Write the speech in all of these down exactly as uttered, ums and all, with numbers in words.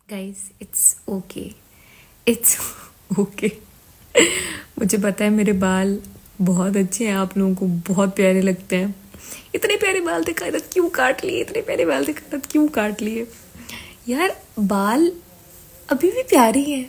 Guys it's okay, it's okay. मुझे पता है मेरे बाल बहुत अच्छे हैं, आप लोगों को बहुत प्यारे लगते हैं। इतने प्यारे बाल थे कायरत क्यों काट लिए, इतने प्यारे बाल थे कायरत क्यों काट लिए। यार बाल अभी भी प्यारे हैं।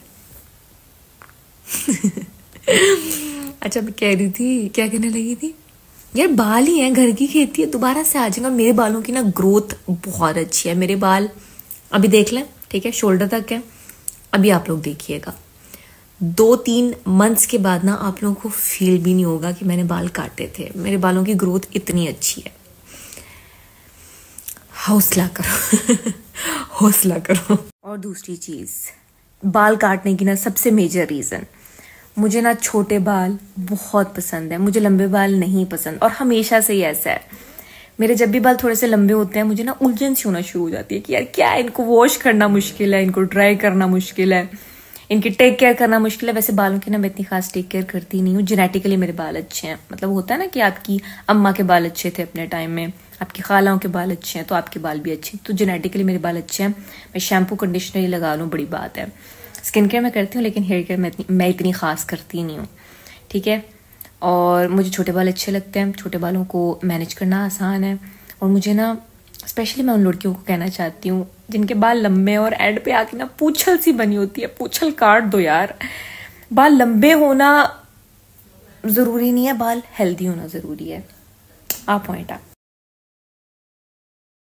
अच्छा मैं कह रही थी, क्या कहने लगी थी यार, बाल ही हैं, घर की खेती है, दोबारा से आ जाएगा। मेरे बालों की ना ग्रोथ बहुत अच्छी है। मेरे बाल अभी देख लें, ठीक है, शोल्डर तक है। अभी आप लोग देखिएगा, दो तीन मंथ्स के बाद ना आप लोगों को फील भी नहीं होगा कि मैंने बाल काटे थे। मेरे बालों की ग्रोथ इतनी अच्छी है। हौसला करो। हौसला करो। और दूसरी चीज, बाल काटने की ना सबसे मेजर रीजन, मुझे ना छोटे बाल बहुत पसंद है, मुझे लंबे बाल नहीं पसंद। और हमेशा से ही ऐसा है, मेरे जब भी बाल थोड़े से लंबे होते हैं मुझे ना उलझन सी होना शुरू हो जाती है कि यार क्या है, इनको वॉश करना मुश्किल है, इनको ड्राई करना मुश्किल है, इनकी टेक केयर करना मुश्किल है। वैसे बालों की ना मैं इतनी खास टेक केयर करती नहीं हूँ। जेनेटिकली मेरे बाल अच्छे हैं, मतलब होता है ना कि आपकी अम्मा के बाल अच्छे थे अपने टाइम में, आपकी खालाओं के बाल अच्छे हैं तो आपके बाल भी अच्छे हैं। तो जेनेटिकली मेरे बाल अच्छे हैं। मैं शैम्पू कंडीशनर ही लगा लूँ, बड़ी बात है। स्किन केयर मैं करती हूँ लेकिन हेयर केयर मैं इतनी मैं इतनी खास करती नहीं हूँ, ठीक है। और मुझे छोटे बाल अच्छे लगते हैं, छोटे बालों को मैनेज करना आसान है। और मुझे ना स्पेशली मैं उन लड़कियों को कहना चाहती हूँ जिनके बाल लंबे और एंड पे आके ना पूंछल सी बनी होती है, पूंछल काट दो यार। बाल लंबे होना जरूरी नहीं है, बाल हेल्दी होना जरूरी है। आ पॉइंट आ